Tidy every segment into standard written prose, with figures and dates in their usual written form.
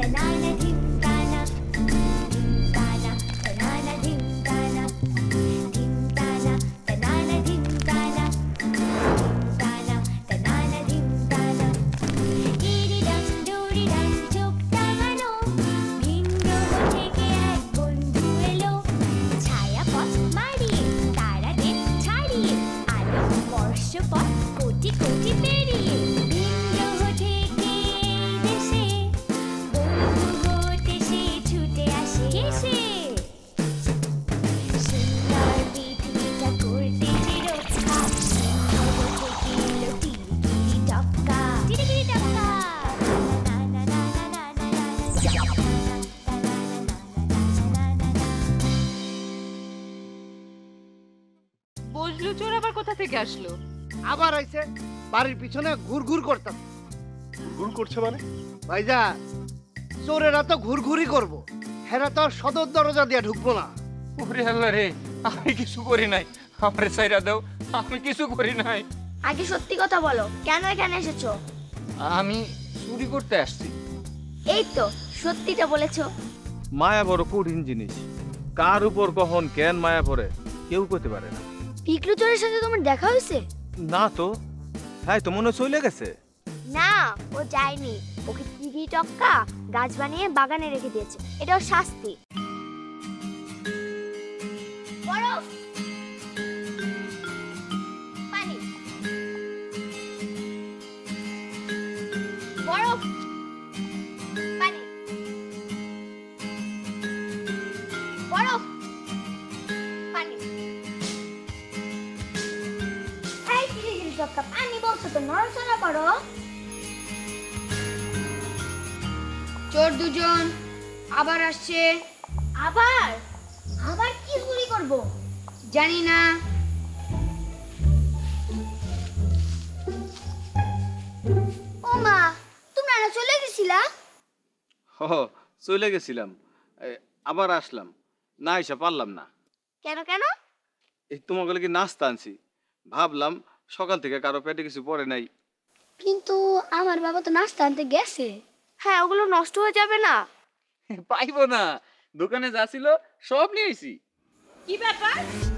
বজলু চোর আবার কোথা থেকে আসলো? আবার আইছে, বাড়ির পিছনে ঘুরঘুর করতাম। ঘুরঘুর করছে মানে? ভাইজান, চোরেরা তো ঘুরঘুরি করবো, হেরা তো আর সদর দরজা দিয়ে ঢুকবো না। ওরে আল্লাহ রে, আমি কিছু করি নাই, আমারে ছাইরা দাও, আমি কিছু করি নাই। আগে সত্যি কথা বলো, কেন এখানে এসেছো? আমি চুরি করতে আসছি। এই তো সত্যিটা বলেছো। মায়া বড় কঠিন জিনিস, কার উপর কখন কেন মায়া পড়ে কেউ করতে পারে না। পিকলু চোরের সাথে তোমার দেখা হয়েছে? না তো, হ্যাঁ তো মনে চলে গেছে। না, ও যায়নি, ওকে টিভি টক্কা গাছ বানিয়ে বাগানে রেখে দিয়েছে, এটাও শাস্তি। বরফ, পানি, বরফ, পানি, বরফ, পানি। এই টিভি টক্কা পানি বলছো তো, নড়াচড়া করো। চোর দুজন আবার আসছে। আবার আবার কি চুরি করব জানি না। ও মা, তোমরা না চলে গেছিলা? চলে গেছিলাম, আবার আসলাম, না এসে পারলাম না। কেন কেন? এই তোমাকে কি নাস্তা আনছি, ভাবলাম সকাল থেকে কারো পেটে কিছু পড়ে নাই। কিন্তু আমার বাবা তো নাস্তা আনতে গেছে। হ্যাঁ, ওগুলো নষ্ট হয়ে যাবে না? পাইবো না, দোকানে যা ছিল সব নিয়ে আইছি। কি ব্যাপার?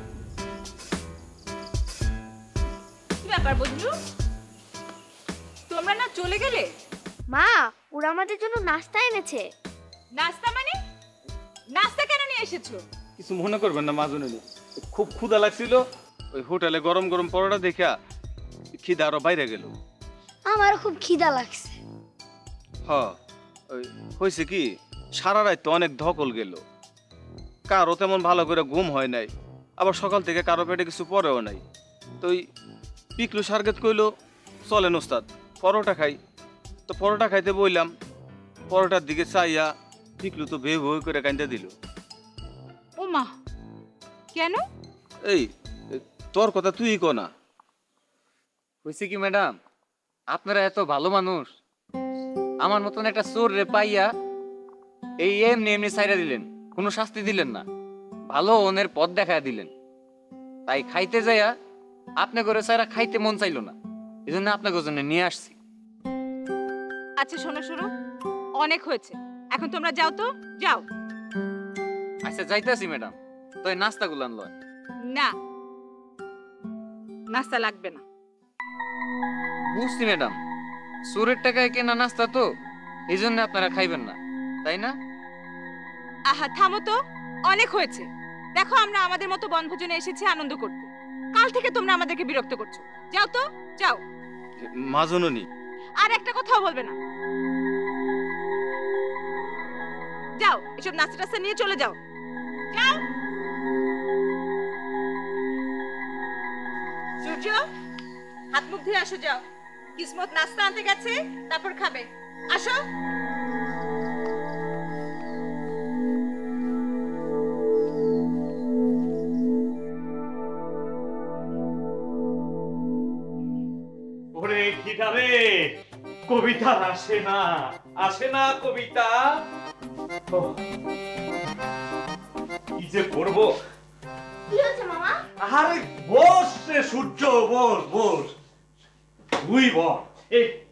কি ব্যাপার বজলু, তোমরা না চলে গেলে? মা, ওরা আমাদের জন্য নাস্তা এনেছে। নাস্তা মানে? নাস্তা কেন নিয়ে এসেছো? কিছু মনে করবেন না মাজুনি, খুব ক্ষুধা লাগছিল, ওই হোটেলে গরম গরম পরোটা দেখা খিদা আরো বাইরে গেল। আমার খুব খিদা লাগছে। হয়েছে কি, সারা রাত তো অনেক ধকল গেল, কারো তেমন ভালো করে ঘুম হয় নাই, আবার সকাল থেকে কারো পেটে কিছু পরেও নাই। তো ওই পিকলু সার্গেত কইলো চলেন ওস্তাদ পরোটা খাই। তো পরোটা খাইতে বললাম, পরোটার দিকে চাইয়া পিকলু তো ভে ভই করে কান্দা দিল। ও মা, কেন? এই তোর কথা তুই কো না। হয়েছে কি ম্যাডাম, আপনারা এত ভালো মানুষ, আমার মতন একটা চোর রে পাইয়া এই এমনি এমনি ছাইরা দিলেন, কোনো শাস্তি দিলেন না, ভালো ওনের পথ দেখায় দিলেন। তাই খাইতে যাইয়া আপনি করে ছাইরা খাইতে মন চাইলো না, এই জন্য আপনাকে জন্য নিয়ে আসছি। আচ্ছা শোনো শোনো, অনেক হয়েছে, এখন তোমরা যাও তো, যাও। আচ্ছা যাইতেছি ম্যাডাম, তো এই নাস্তাগুলো আনলো। না, নাস্তা লাগবে না। বুঝছি ম্যাডাম, চোরের টাকায় কেনা নাস্তা তো, এই জন্য আপনারা খাইবেন না, তাই না? আহা থামো তো, অনেক হয়েছে। দেখো আমরা আমাদের মতো বনভোজনে এসেছি আনন্দ করতে, কাল থেকে তোমরা আমাদেরকে বিরক্ত করছো। যাও তো, যাও। মাজননি, আর একটা কথাও বলবে না। যাও, এসব নাস্তা টাস্তা নিয়ে চলে যাও, যাও। সূর্য, হাত মুখ ধুয়ে আসো, যাও। কিসমত নাস্তা আনতে গেছে, তারপর খাবে, আসো। ওরে খিদা রে, কবিতা আসে না, আসে না কবিতা। কি যে করবো। কি হচ্ছে মামা? আরে বস রে সূর্য, বস বস, তুই বস। এই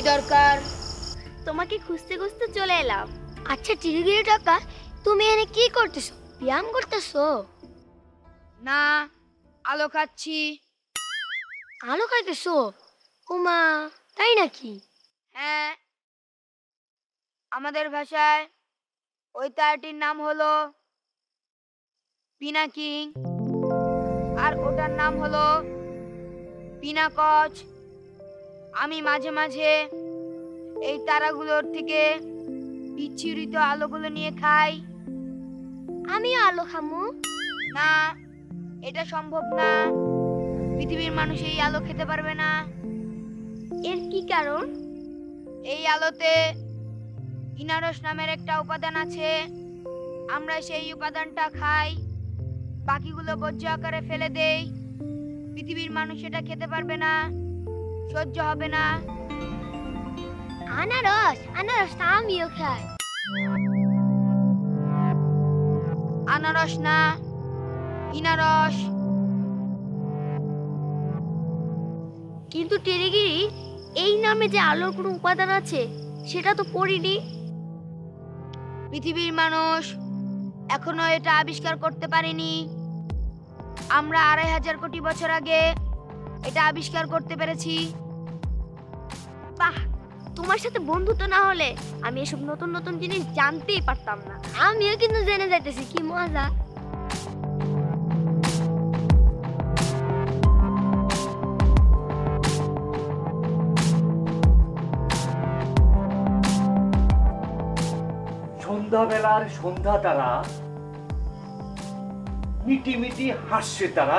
দরকার? তোমাকে খুঁজতে খুঁজতে চলে এলাম। আচ্ছা টিরিগিরি টাকা, তুমি এখানে কি করতেছো? ব্যায়াম করতেছো? না, আলো খাচ্ছি। আলো খাইতেছো? ওমা, তাই নাকি? হ্যাঁ, আমাদের ভাষায় ওই তারটির নাম হলো পিনাকিং, আর ওটার নাম হলো পিনাকচ। আমি মাঝে মাঝে এই তারাগুলোর থেকে বিচ্ছুরিত আলোগুলো নিয়ে খাই। আমিও আলো খামু। না, এটা সম্ভব না। পৃথিবীর মানুষ এই আলো খেতে পারবে না। এর কি কারণ? এই আলোতে ইনারস নামের একটা উপাদান আছে। আমরা সেই উপাদানটা খাই, বাকিগুলো বর্জ্য আকারে ফেলে দেই। পৃথিবীর মানুষ এটা খেতে পারবে না, সহ্য হবে না। আনারস, আনারস তো আমিও খাই। আনারস না, ইনারস। কিন্তু টেরিগিরি, এই নামে যে আলোর কোনো উপাদান আছে সেটা তো পড়িনি। পৃথিবীর মানুষ এখনো এটা আবিষ্কার করতে পারেনি। আমরা ২৫০০ কোটি বছর আগে এটা আবিষ্কার করতে পেরেছি। বাহ, তোমার সাথে বন্ধুত্ব না হলে আমি এসব নতুন নতুন জিনিস জানতেই পারতাম না। আমিও কিন্তু জেনে যাইতেছি, কি মজা। সন্ধ্যাবেলার সন্ধ্যা তারা, মিটি মিটি হাসছে তারা,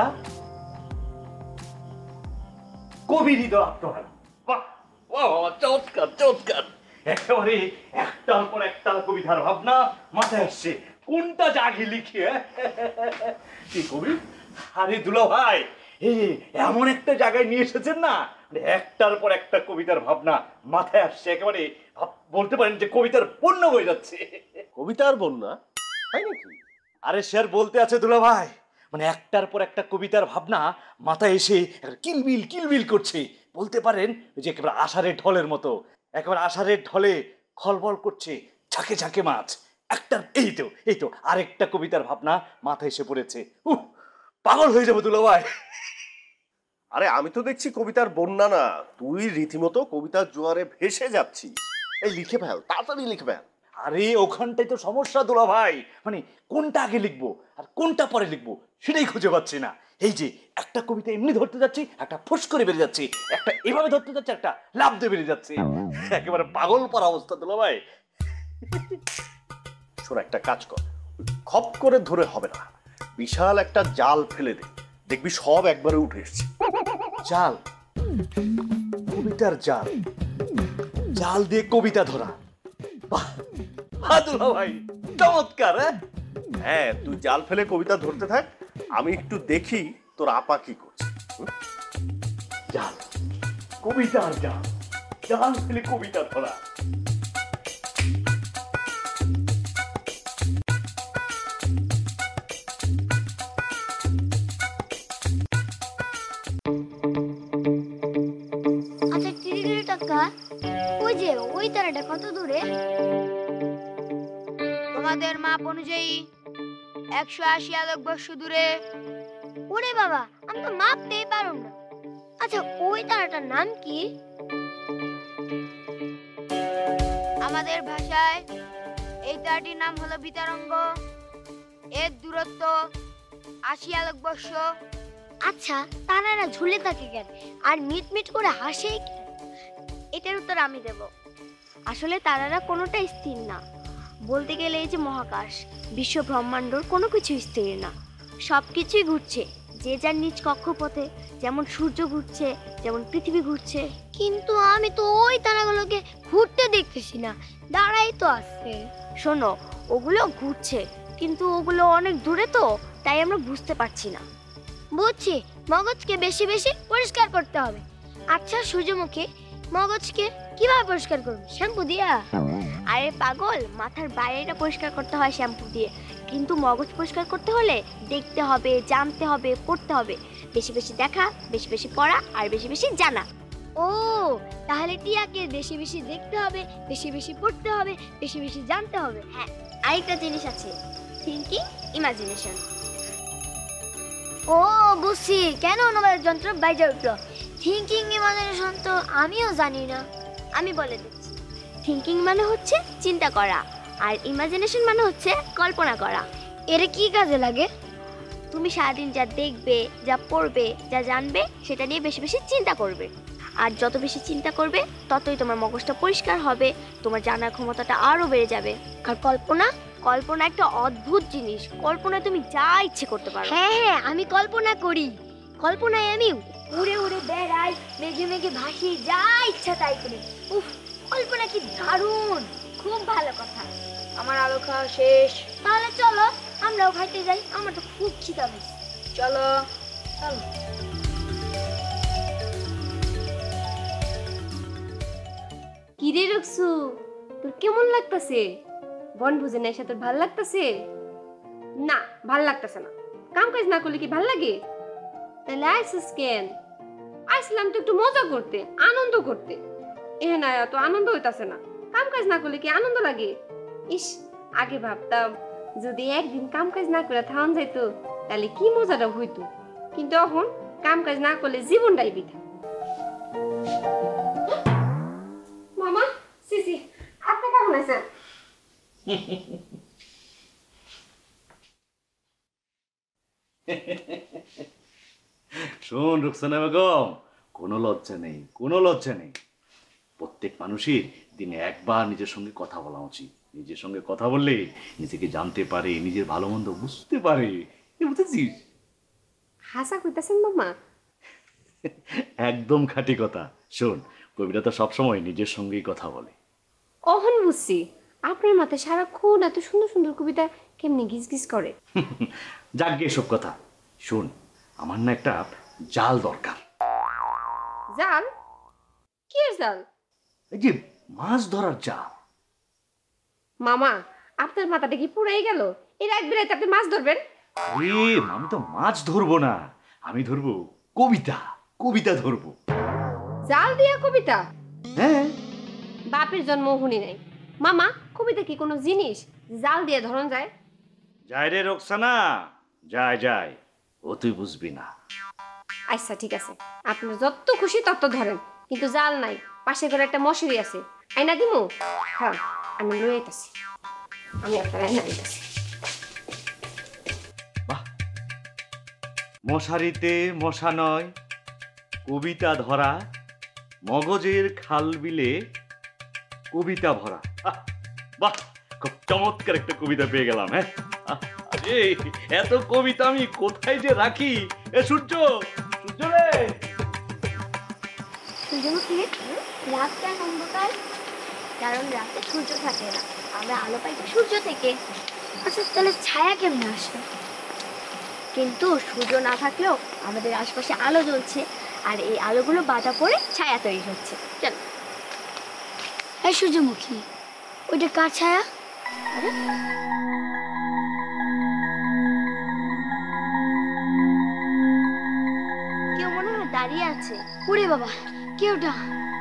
কবি হৃদয় আত্মহারা। বাহ, বাহ, বাহ, চমৎকার চমৎকার। একেবারে একটার পর একটা কবিতার ভাবনা মাথায় আসছে। কোনটা জাগে লিখি? কি কবি? আরে দুলা ভাই, এমন একটা জায়গায় নিয়ে এসেছেন না, একটার পর একটা কবিতার ভাবনা মাথায় আসছে। একেবারে বলতে পারেন যে কবিতার বন্যা বয়ে যাচ্ছে। কবিতার বন্যা? তাই নাকি? আরে স্যার বলতে আছে দুলা ভাই, মানে একটার পর একটা কবিতার ভাবনা মাথায় এসে কিলবিল কিলবিল করছে। বলতে পারেন যে একেবারে আষাঢ়ের ঢলের মতো, একেবারে আষাঢ়ের ঢলে খলবল করছে ঝাঁকে ঝাঁকে মাছ। একটার এই তো আরেকটা কবিতার ভাবনা মাথায় এসে পড়েছে। পাগল হয়ে যাবো দুলা ভাই। আরে আমি তো দেখছি কবিতার বন্যা না, তুই রীতিমতো কবিতার জোয়ারে ভেসে যাচ্ছিস। এই লিখে ফেল, তাড়াতাড়ি লিখে ফেল। আরে ওখানটাই তো সমস্যা দুলা ভাই, মানে কোনটা আগে লিখবো আর কোনটা পরে লিখবো সেটাই খুঁজে পাচ্ছি না। এই যে একটা কবিতা এমনি ধরতে যাচ্ছি, একটা ফুস করে বেরিয়ে যাচ্ছে, একটা এভাবে ধরতে যাচ্ছে, একটা লাফ দিয়ে বেরিয়ে যাচ্ছে। একেবারে পাগল পর অবস্থা দুলা ভাই। শোন, একটা কাজ কর, খপ করে ধরে হবে না, বিশাল একটা জাল ফেলে দে, দেখবি সব একবারে উঠে এসছে। জাল? কবিতার জাল? জাল দিয়ে কবিতা ধরা? বাহ দুলা ভাই, চমৎকার। হ্যাঁ, তুই জাল ফেলে কবিতা ধরতে থাক, আমি একটু দেখি তোর আপা কি করছে। জাল, কবিতার জাল, জাল ফেলে কবিতা ধরা। আচ্ছা টিরিগিরি টাকা, ওই যে ওই তারাটা কত দূরে? তোমাদের মাপ অনুযায়ী ১৮০ আলোকবর্ষ দূরে। ওরে বাবা, আমি তো মাপতেই পারুম না। আচ্ছা ওই তারাটার নাম কি? আমাদের ভাষায় এই তারাটির নাম হলো বিতারঙ্গ। এর দূরত্ব ৮০ আলোকবর্ষ। আচ্ছা তারারা ঝুলে থাকে কেন আর মিটমিট করে হাসে কেন? এটার উত্তর আমি দেব। আসলে তারারা কোনোটাই স্থির না। বলতে গেলে এই যে মহাকাশ, বিশ্ব ব্রহ্মাণ্ডর কোনো কিছু স্থির না, সব কিছুই ঘুরছে যে যার নিজ কক্ষপথে। যেমন সূর্য ঘুরছে, যেমন পৃথিবী ঘুরছে। কিন্তু আমি তো ওই তারাগুলোকে ঘুরতে দেখতেছি না, দাঁড়াই তো আছে। শোনো, ওগুলো ঘুরছে কিন্তু ওগুলো অনেক দূরে তো, তাই আমরা বুঝতে পারছি না। বুঝছি, মগজকে বেশি বেশি পরিষ্কার করতে হবে। আচ্ছা সূর্যমুখী, মগজকে কিভাবে পরিষ্কার করব? শ্যাম্পু দিয়া? আরে পাগল, মাথার বাইরেটা পরিষ্কার করতে হয় শ্যাম্পু দিয়ে, কিন্তু মগজ পরিষ্কার করতে হলে দেখতে হবে, জানতে হবে, পড়তে হবে। বেশি বেশি দেখা, বেশি বেশি পড়া আর বেশি বেশি জানা। ও তাহলে টিয়াকে বেশি বেশি দেখতে হবে, বেশি বেশি পড়তে হবে, বেশি বেশি জানতে হবে। হ্যাঁ, আরেকটা জিনিস আছে, থিংকিং ইমাজিনেশন। ও বুঝছি কেন অনুবাদ যন্ত্র বাইরে উঠলো। থিংকিং ইমাজিনেশন তো আমিও জানি না, আমি বলে দিচ্ছি। থিংকিং মানে হচ্ছে চিন্তা করা, আর ইমাজিনেশন মানে হচ্ছে কল্পনা করা। এর কি কাজে লাগে? তুমি সারাদিন যা দেখবে, যা পড়বে, যা জানবে, সেটা নিয়ে বেশি বেশি চিন্তা করবে। আর যত বেশি চিন্তা করবে ততই তোমার মগজটা পরিষ্কার হবে, তোমার জানার ক্ষমতাটা আরো বেড়ে যাবে। আর কল্পনা, কল্পনা একটা অদ্ভুত জিনিস। কল্পনায় তুমি যা ইচ্ছে করতে পারো। হ্যাঁ হ্যাঁ, আমি কল্পনা করি। কল্পনায় আমি উড়ে উড়ে বেড়াই, মেঘে মেঘে ভাসি, যা ইচ্ছা তাই করি। উফ, কল্পনা কি দারুণ, খুব ভালো কথা। আমার আলো খাওয়া শেষ, তাহলে চলো আমরাও খাইতে যাই, আমার তো খুব খিদা পেয়েছে। চলো চলো। কিরে রুকসু, তোর কেমন লাগতেছে? বনভোজনে এসে তোর ভাল লাগতেছে? না, ভাল লাগতেছে না। কাম কাজ না করলে কি ভাল লাগে? তাহলে আইসিস কেন? আইসলাম তো একটু মজা করতে, আনন্দ করতে। এ না, তো আনন্দ হইতাছে না। কাম কাজ না করলে কি আনন্দ লাগে? ইস, আগে ভাবতাম যদি একদিন কাম কাজ না করে থাউন যাইতো তাহলে কি মজাটা হইতো, কিন্তু এখন কাম কাজ না করলে জীবনটাই বৃথা। মামা, সিসি, আপনি কেমন আছেন? শোন রুকসানা বেগম, কোনো লজ্জা নেই, কোনো লজ্জা নেই। প্রত্যেক মানুষই দিনে একবার নিজের সঙ্গে কথা বলা উচিত। নিজের সঙ্গে কথা বললে নিজেকে জানতে পারে, নিজের ভালো মন্দ বুঝতে পারে, বুঝেছিস? হাসা কইতাছেন মামা? একদম খাঁটি কথা। শোন, কবিরা তো সবসময় নিজের সঙ্গেই কথা বলে। অহন বুঝছি, আপনার মাথায় সারাক্ষণ এত সুন্দর সুন্দর কবিতা কেমনি গিজ গিজ করে। যাক গে এসব কথা। শোন, আমার না একটা জাল দরকার। জাল? কি জাল? এই যে মাছ ধরার জাল। মামা, আপনার মাথাটা কি পুরাই গেল? এই রাত বেলায় আপনি মাছ ধরবেন? আমি তো মাছ ধরবো না, আমি ধরবো কবিতা। কবিতা ধরবো। জাল দিয়া কবিতা? হ্যাঁ। বাপের জন্ম শুনি নাই। মামা, কবিতা কি কোনো জিনিস জাল দিয়ে ধরন যায়? যায় রে রোকসানা, যায় যায়, ও তুই বুঝবি না। আচ্ছা ঠিক আছে, আপনার যত খুশি তত ধরেন, কিন্তু জাল নাই। পাশে ঘরে একটা মশারি আছে, আইনা দিমু? হ্যাঁ, আমি লয়ে আইতাছি। আমি আপনার আইনা দিতেছি। বাহ, মশারিতে মশা নয়, কবিতা ধরা, মগজের খাল বিলে কবিতা ভরা। বাহ, খুব চমৎকার একটা কবিতা পেয়ে গেলাম। হ্যাঁ, এত কবিতা আমি কোথায় যে রাখি? এ সূর্য, সূর্য রে! সূর্যমুখী, রাতটা অন্ধকার, কারণ রাতে সূর্য থাকে না, আমরা আলো পাই সূর্য থেকে। আচ্ছা, তাহলে ছায়া কেমনে আসবে? কিন্তু সূর্য না থাকলেও আমাদের আশপাশে আলো জ্বলছে, আর এই আলোগুলো বাধা পড়ে ছায়া তৈরি হচ্ছে। চল। এই সূর্যমুখী, ওইটা কার ছায়া? আরে কেউ মনে হয় দাঁড়িয়ে আছে। ওরে বাবা, কেউটা।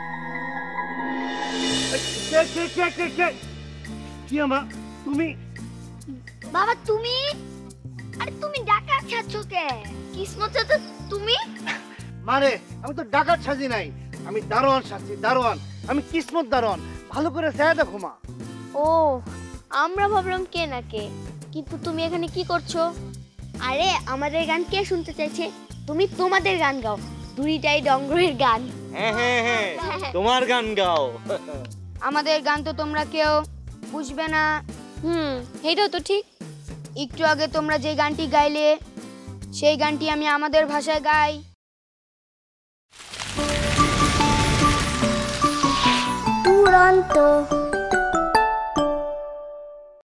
কি আমা, তুমি? বাবা তুমি? আরে তুমি ডাকাত ছাড়ছো কে? কিসমত তো তুমি। মানে আমি তো ডাকাত সাজি নাই, আমি দারোয়ান সাজি, দারোয়ান। আমি কিসমত দারোয়ান। ভালো করে চেয়ে দেখো মা। ও, আমরা ভাবলাম কে না কে, কিন্তু তুমি এখানে কি করছো? আরে আমাদের গান কে শুনতে চাইছে? তুমি তোমাদের গান গাও, দুইটাই ডঙ্গরের গান। হ্যাঁ হ্যাঁ হ্যাঁ, তোমার গান গাও। আমাদের গান তো তোমরা কেউ বুঝবে না। এইটাও তো ঠিক। একটু আগে তোমরা যে গানটি গাইলে সেই গানটি আমি আমাদের ভাষায় গাই। উড়ন্ত